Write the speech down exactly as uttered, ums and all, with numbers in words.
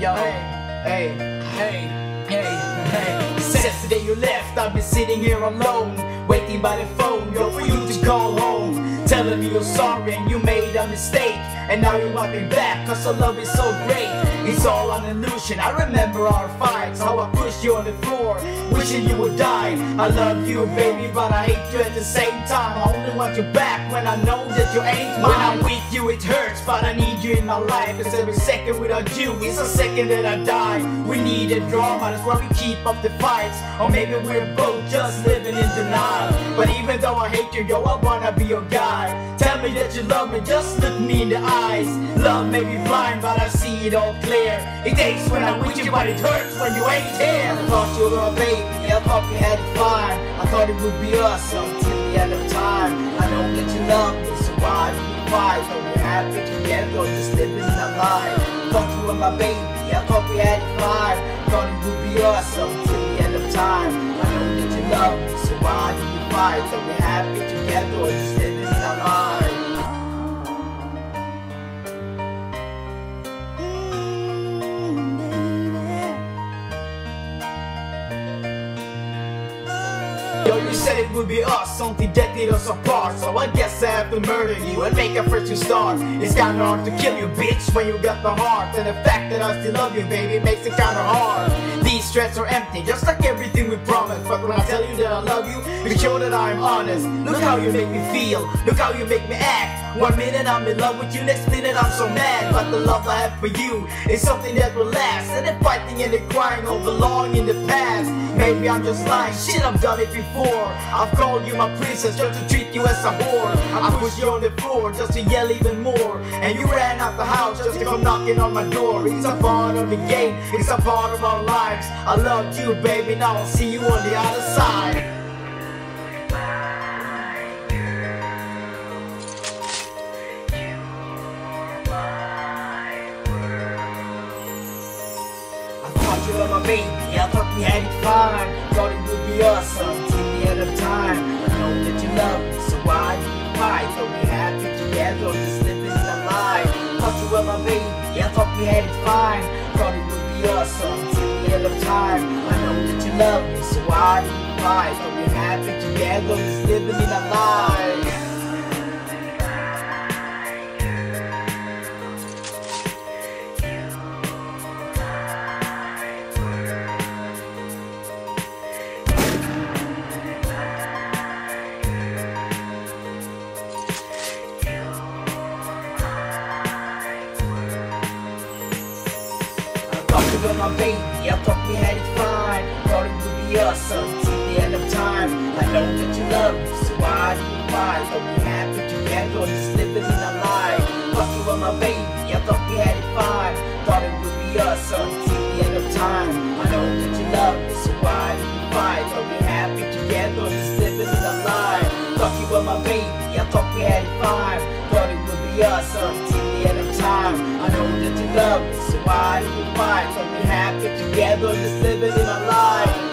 yo, hey, hey, hey, hey, hey. Since the day you left, I've been sitting here alone, waiting by the phone, yo, for you to call home, telling me you're sorry and you made a mistake, and now you want me back, cause our love is so great. It's all an illusion, I remember our fights, how I pushed you on the floor, wishing you would die. I love you, baby, but I hate you at the same time. I only want you back when I know that you ain't mine. When I'm with you it hurts, but I need you in my life, cause every second without you is a second that I die. We need a drama, that's why we keep up the fights, or maybe we're both just living in denial. But even though I hate you, yo, I wanna be your guy. Tell me that you love me, just look me in the eyes. Love may be blind, but I see it all clear. It aches when I'm with you, but it hurts when you ain't here. I thought you were a baby, I thought we had it fine. I thought it would be us until the end of time. I know that you love me, so why do we fight? Are we happy together or just living in a lie? I thought you were my baby, I thought we had it fine. I thought it would be us until the end of time. I know that you love me, so why do we fight? Are we happy together or just living in a lie? Yo, you said it would be us, something that did us apart. So I guess I have to murder you and make a fresh new start. It's kinda hard to kill you, bitch, when you got the heart. And the fact that I still love you, baby, makes it kinda hard. These threats are empty, just like everything we promised. But when I tell you that I love you, make sure that I'm honest. Look how you make me feel, look how you make me act. One minute I'm in love with you, next minute I'm so mad. But the love I have for you is something that will last. And the fighting and the crying all belong in the past. Maybe I'm just lying, shit, I've done it before. I've called you my princess just to treat you as a whore. I pushed you on the floor just to yell even more, and you ran out the house just to come knocking on my door. It's a part of the game, it's a part of our lives. I loved you, baby, now I'll see you on the other side. You were my baby, I thought we had it fine. Thought it would be us until the end of time. I know that you love me, so why do you fight? Are we happy together or just living in a lie? Thought you were my baby, I thought we had it fine. Thought it would be us until the end of time. I know that you love me, so why do you fight? Are we happy together or just living in a lie? You were my baby, I thought we had it fine. Thought it would be us until the end of time. I know that you love me, so why do you fight? Are we happy together or just living in a lie? Thought you were my baby, I thought we had it fine. Thought it would be us until the end of time. I know that you love me, so why do you fight? Are we happy together or just living in a lie? Thought you were my baby, I thought we had it fine. Thought it would be us until the end of time. I know that you love me, so why do you fight? Are we happy together, just living in a lie?